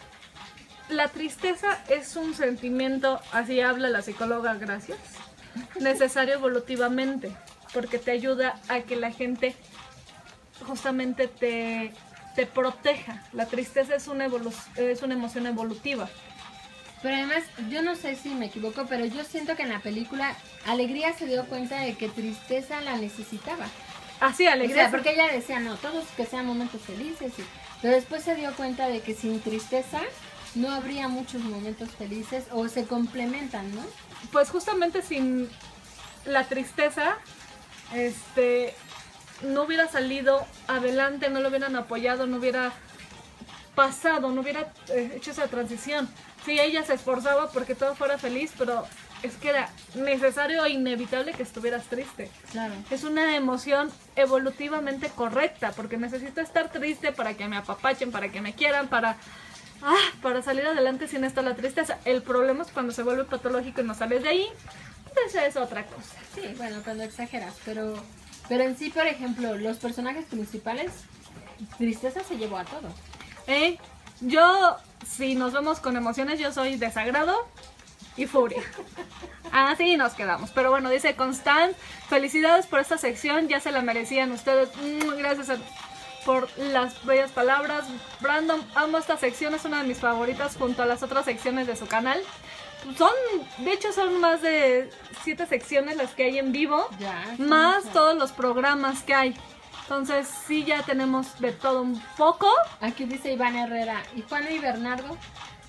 la tristeza es un sentimiento, así habla la psicóloga, gracias, necesario evolutivamente, porque te ayuda a que la gente justamente te, te proteja. La tristeza es una, evolu- es una emoción evolutiva. Pero además, yo no sé si me equivoco, pero yo siento que en la película Alegría se dio cuenta de que Tristeza la necesitaba. Así, O alegría. sea, porque ella decía, no, todos que sean momentos felices. y- Pero después se dio cuenta de que sin tristeza no habría muchos momentos felices o se complementan, ¿no? Pues justamente sin la tristeza, este, no hubiera salido adelante, no lo hubieran apoyado, no hubiera pasado, no hubiera eh, hecho esa transición. Sí, ella se esforzaba porque todo fuera feliz, pero es que era necesario e inevitable que estuvieras triste. Claro. Es una emoción evolutivamente correcta, porque necesito estar triste para que me apapachen, para que me quieran, para, ah, para salir adelante sin esta la tristeza. El problema es cuando se vuelve patológico y no sales de ahí, pues esa es otra cosa. Sí, bueno, cuando exageras, pero, pero en sí, por ejemplo, los personajes principales, Tristeza se llevó a todo. ¿Eh? Yo, si nos vemos con emociones, yo soy desagrado y furia. Así nos quedamos. Pero bueno, dice Constant, felicidades por esta sección, ya se la merecían ustedes. Mm, gracias a- por las bellas palabras. Brandon, amo esta sección, es una de mis favoritas junto a las otras secciones de su canal. Son, de hecho, son más de siete secciones las que hay en vivo, Ya. más sí. todos los programas que hay. Entonces, sí, ya tenemos de todo un poco. Aquí dice Iván Herrera, ¿y Juan y Bernardo?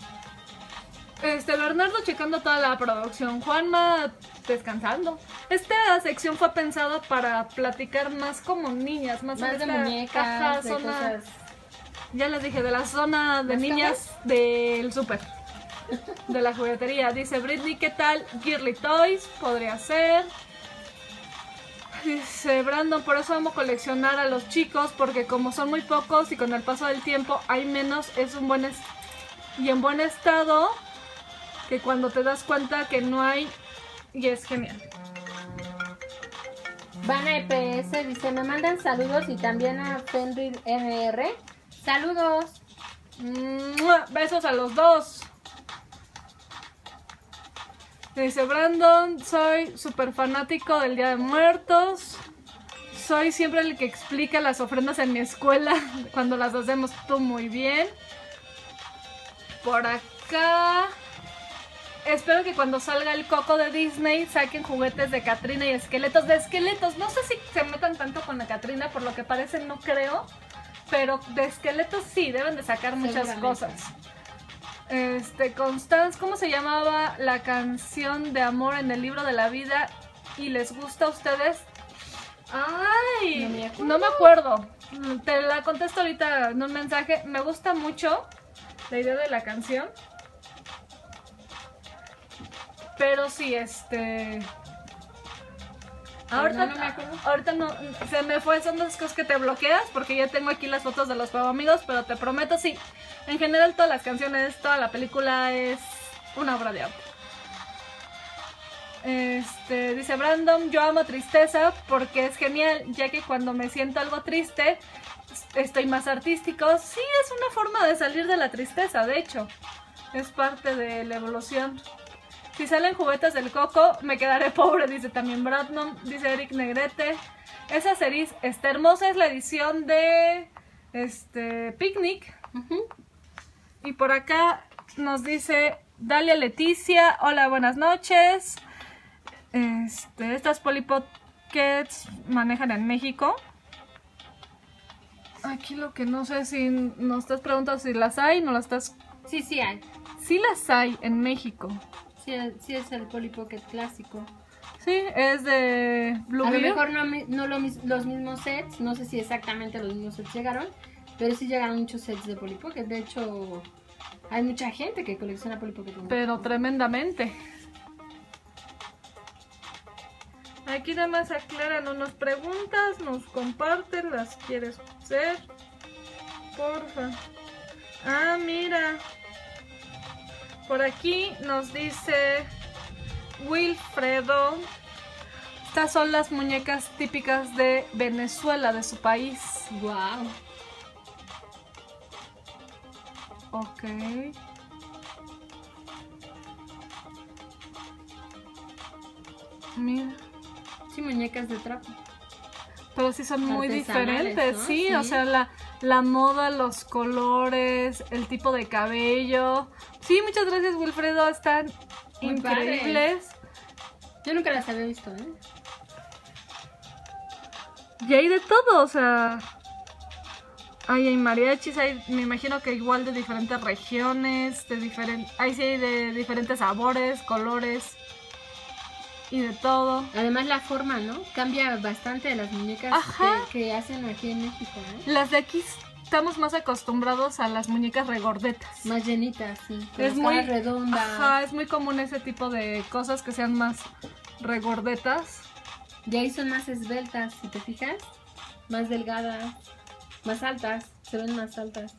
Este, Bernardo checando toda la producción, Juanma descansando. Esta sección fue pensada para platicar más como niñas, más, Más en de esta muñecas, caja, de zona, cosas... ya les dije, de la zona de ¿Más niñas del súper, de la juguetería. Dice Britney, ¿qué tal? Girly Toys, podría ser. Dice Brandon, por eso amo coleccionar a los chicos, porque como son muy pocos y con el paso del tiempo hay menos, es un buen est- y en buen estado, que cuando te das cuenta que no hay, y es genial. Vana E P S dice, me mandan saludos y también a Fenrir M R. Saludos. ¡Mua! Besos a los dos. Dice Brandon, soy súper fanático del Día de Muertos. Soy siempre el que explica las ofrendas en mi escuela cuando las hacemos tú muy bien. Por acá... Espero que cuando salga el Coco de Disney saquen juguetes de Catrina y esqueletos. De esqueletos, no sé si se metan tanto con la Catrina, por lo que parece no creo. Pero de esqueletos sí, deben de sacar muchas cosas. Este, Constance, ¿cómo se llamaba la canción de amor en el libro de la vida? ¿Y les gusta a ustedes? ¡Ay! No me acuerdo. No me acuerdo. Te la contesto ahorita en un mensaje. Me gusta mucho la idea de la canción. Pero sí, este... Ahorita no, no me acuerdo. Ahorita no, se me fue, son dos cosas que te bloqueas porque ya tengo aquí las fotos de los Pavo Amigos, pero te prometo, sí, en general todas las canciones, toda la película es una obra de arte. Este, dice Brandon, yo amo Tristeza porque es genial, ya que cuando me siento algo triste, estoy más artístico. Sí, es una forma de salir de la tristeza, de hecho, es parte de la evolución. Si salen juguetes del Coco, me quedaré pobre, dice también Brandon, dice Eric Negrete. Esa serie está hermosa, es la edición de este Picnic. Uh-huh. Y por acá nos dice Dalia Leticia, hola, buenas noches. Este, estas Polly Pockets manejan en México. Aquí lo que no sé si nos estás preguntando si las hay, no las estás... Sí, sí hay. Sí las hay en México. Sí, sí es el Polly Pocket clásico. Sí, es de Blue A Beer. lo mejor no, no lo, los mismos sets, no sé si exactamente los mismos sets llegaron, pero sí llegaron muchos sets de Polly Pocket. De hecho, hay mucha gente que colecciona Polly Pocket. Pero tremendamente. Aquí nada más aclaran unas preguntas, nos comparten, las quieres hacer. Porfa. Ah, mira. Por aquí nos dice Wilfredo, estas son las muñecas típicas de Venezuela, de su país. Wow. Ok. Mira. Sí, muñecas de trapo. Pero sí son muy diferentes, ¿no? sí, sí, o sea, la, la moda, los colores, el tipo de cabello. Sí, muchas gracias, Wilfredo, están muy increíbles. Padre. Yo nunca las había visto, ¿eh? Y hay de todo, o sea, hay, hay mariachis, hay, me imagino que igual de diferentes regiones, de diferentes, hay sí hay de diferentes sabores, colores. Y de todo. Además la forma, ¿no? Cambia bastante de las muñecas que, que hacen aquí en México, ¿no? Las de aquí estamos más acostumbrados a las muñecas regordetas. Más llenitas, sí. Es muy redonda. Ajá, es muy común ese tipo de cosas que sean más regordetas. Y ahí son más esbeltas, si te fijas. Más delgadas, más altas, se ven más altas.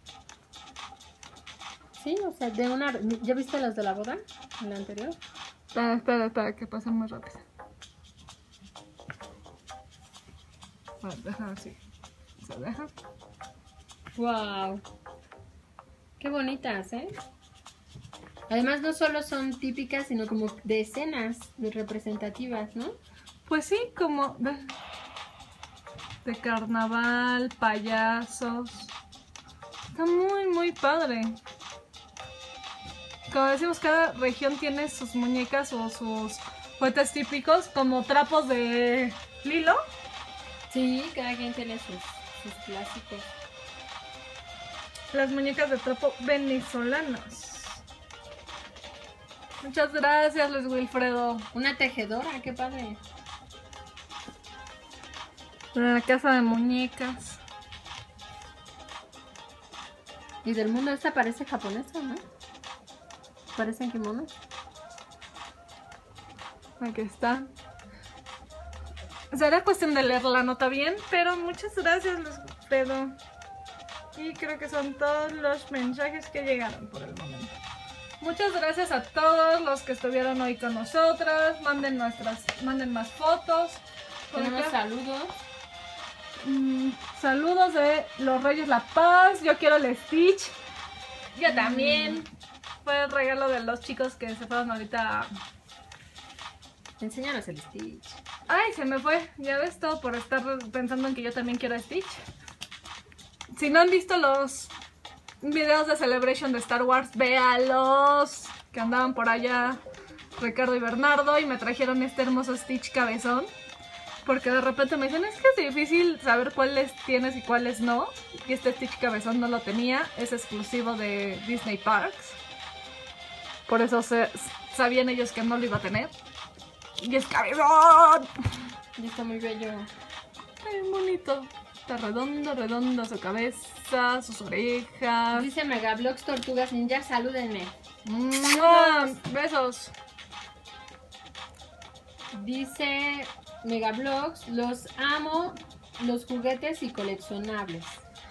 Sí, o sea, de una... ¿Ya viste las de la boda? En la anterior. Espera, espera, espera, que pase muy rápido. Bueno, déjame así. Se deja. Wow. Qué bonitas, ¿eh? Además no solo son típicas, sino como de escenas de representativas, ¿no? Pues sí, como de, de carnaval, payasos. Está muy, muy padre. Como decimos, cada región tiene sus muñecas o sus juguetes típicos, como trapos de Lilo. Sí, cada quien tiene sus, sus clásicos. Las muñecas de trapo venezolanas. Muchas gracias, Luis Wilfredo. Una tejedora, qué padre. La casa de muñecas. Y del mundo esta parece japonesa, ¿no? Parecen kimonos. Aquí está. Será cuestión de leer la nota bien, pero muchas gracias, Luis Wilfredo. Y creo que son todos los mensajes que llegaron por el momento. Muchas gracias a todos los que estuvieron hoy con nosotras. Manden nuestras, manden más fotos. Tenemos saludos. Mm, saludos de los Reyes La Paz. Yo quiero el Stitch. Yo también. Fue el regalo de los chicos que se fueron ahorita. Enséñanos el Stitch. Ay, se me fue. Ya ves, todo por estar pensando en que yo también quiero a Stitch. Si no han visto los videos de Celebration de Star Wars, véalos. Que andaban por allá Ricardo y Bernardo y me trajeron este hermoso Stitch cabezón. Porque de repente me dicen, es que es difícil saber cuáles tienes y cuáles no. Y este Stitch cabezón no lo tenía. Es exclusivo de Disney Parks. Por eso se, sabían ellos que no lo iba a tener. Y es cabezón. Y está muy bello. Ay, bonito. Está redondo, redondo su cabeza, sus orejas. Dice Megablogs Tortugas Ninja, salúdenme. ¡Mua! Besos. Dice Megablogs, los amo, los juguetes y coleccionables.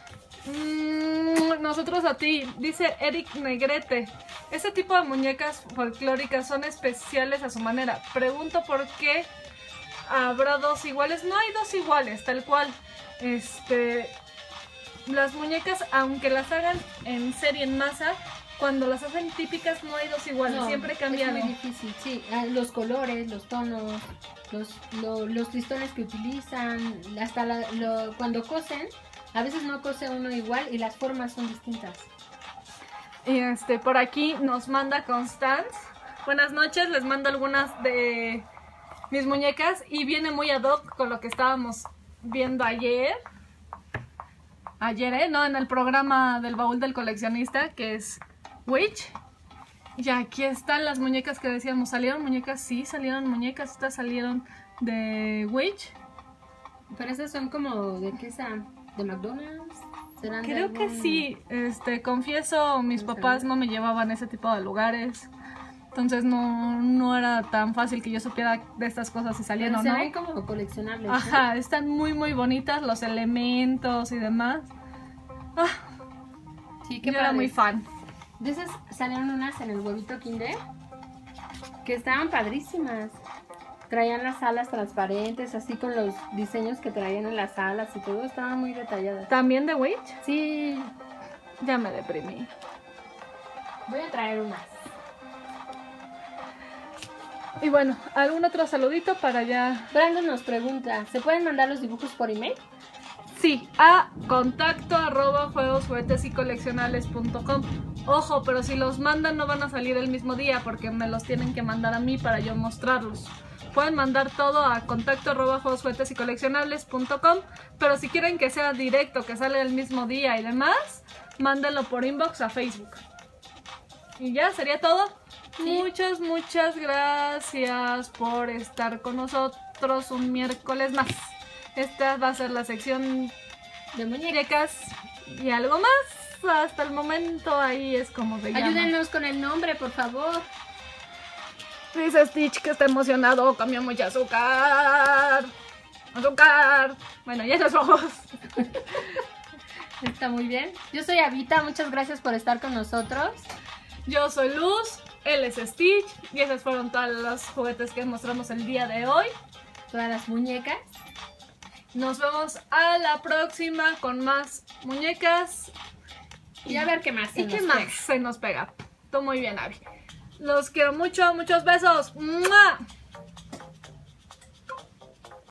Mm, nosotros a ti, dice Eric Negrete. Este tipo de muñecas folclóricas son especiales a su manera. Pregunto por qué habrá dos iguales. No hay dos iguales, tal cual. Este, las muñecas, aunque las hagan en serie en masa, cuando las hacen típicas no hay dos iguales, No, siempre cambian. Es muy difícil, sí. Ah, los colores, los tonos, los, lo- los listones que utilizan, hasta la- lo- cuando cosen, a veces no cose uno igual y las formas son distintas. Y este, por aquí nos manda Constance. Buenas noches, les mando algunas de mis muñecas y viene muy ad hoc con lo que estábamos viendo ayer. Ayer, ¿eh? No, en el programa del baúl del coleccionista, que es Witch. Y aquí están las muñecas que decíamos. ¿Salieron muñecas? Sí, salieron muñecas. Estas salieron de Witch. Pero esas son como, ¿de qué son? ¿De McDonald's? ¿Serán de Creo que algún- sí. Este, confieso, mis papás no me llevaban a ese tipo de lugares. Entonces no, no era tan fácil que yo supiera de estas cosas si salían Pero o se no. ven como coleccionables, ¿no? Ajá, están muy muy bonitas los elementos y demás. Ah, Sí, yo qué era padre. muy fan. De esas salieron unas en el huevito Kinder que estaban padrísimas. Traían las alas transparentes, así con los diseños que traían en las alas y todo, estaban muy detalladas. ¿También de Witch? Sí, Ya me deprimí. voy a traer unas. Y bueno, ¿algún otro saludito para ya? Brandon nos pregunta, ¿se pueden mandar los dibujos por email? Sí, a contacto arroba juegos, juguetes y coleccionales punto com. Ojo, pero si los mandan no van a salir el mismo día porque me los tienen que mandar a mí para yo mostrarlos. Pueden mandar todo a contacto arroba juegos, juguetes y coleccionables punto com, pero si quieren que sea directo, que salga el mismo día y demás, mándenlo por inbox a Facebook. Y ya, sería todo. Sí. Muchas, muchas gracias por estar con nosotros un miércoles más. Esta va a ser la sección De muñecas. muñecas y algo más. Hasta el momento ahí es como se llama. Ayúdenos con el nombre, por favor. Dice Stitch que está emocionado, comió mucha azúcar. Azúcar. Bueno, ya nos vamos. Está muy bien. Yo soy Avita, muchas gracias por estar con nosotros. Yo soy Luz, él es Stitch y esos fueron todos los juguetes que mostramos el día de hoy. Todas las muñecas. Nos vemos a la próxima con más muñecas. Y a ver qué más se ¿Y qué nos más pega. se nos pega? Todo muy bien, Abby. Los quiero mucho, muchos besos. ¡Mua!